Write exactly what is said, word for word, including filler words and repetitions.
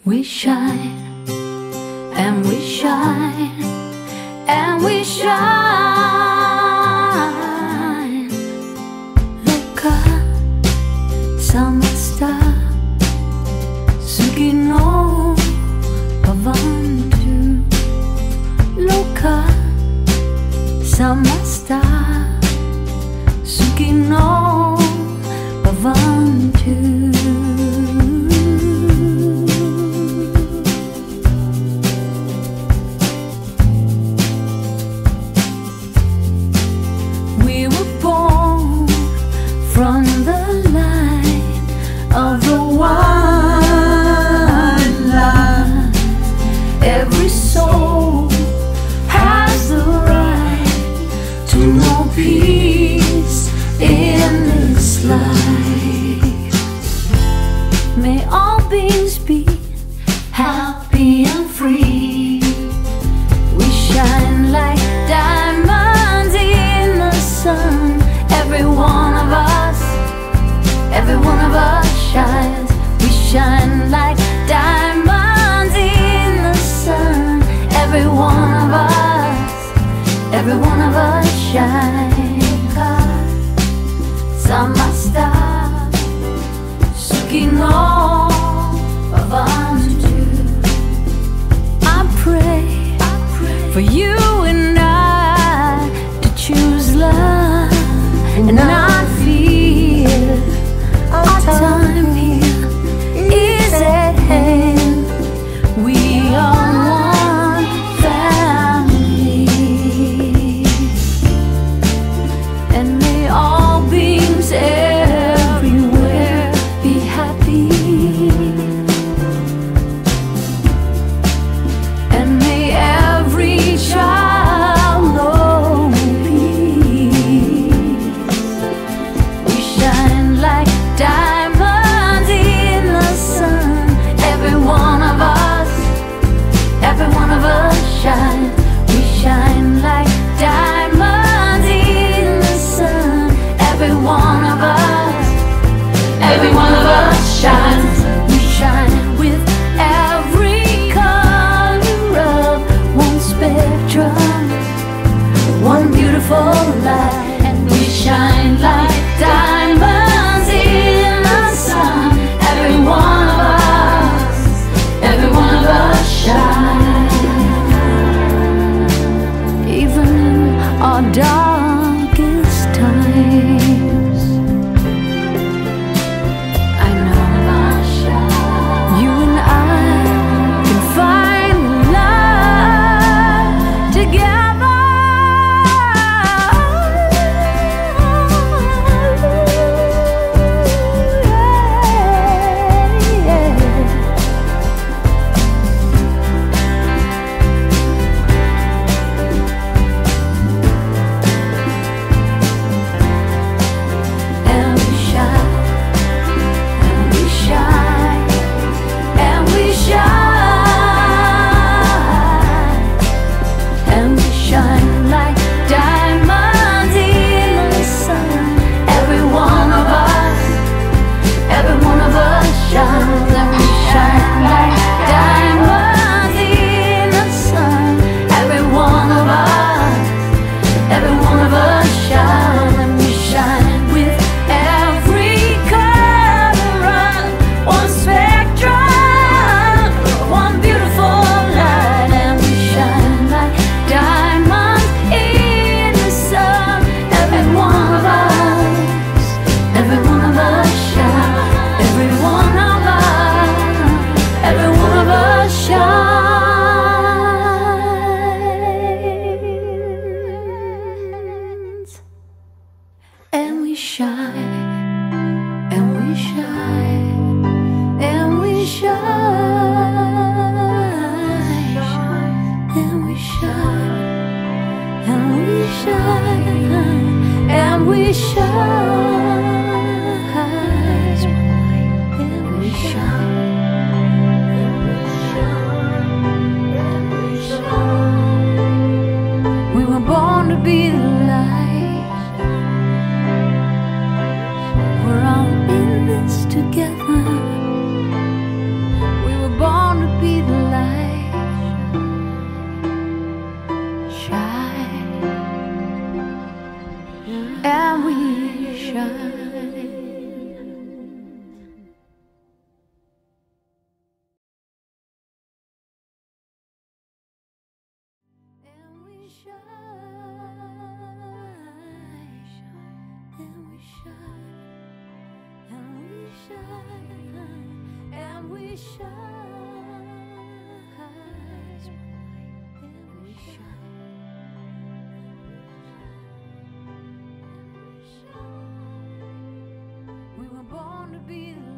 We shine, and we shine, and we shine. Look up, samasta, sugino, pavantu. Look up, samasta, sugino, pavantu. From the light of the one light, every soul has the right to know peace in this life. May all beings be happy and free. We shine like diamonds in the sun. Every one of us, every one of us shines. We shine like diamonds in the sun. Every one of us, every one of us shines. Samasta, sukino, pavantu. I pray, I pray for you and I to choose love and not fear. Our time here is at hand. We are one family, and may all beings everywhere be happy, and may every child know like diamonds in the sun. Every one of us, every one of us shine. We shine like diamonds in the sun. Every one of us, every one of us shines. We shine with every color of one spectrum, one beautiful light, and we shine like diamonds in the sun. Every one of us, every one of us shine. Even in our darkest times, I know you and I can find love together. And we shine, and we shine, and we shine, and we shine, and we shine, and we shine, and we shine. We were born to be the light. We're all in this together. We were born we shine, and we shine. We were born to be the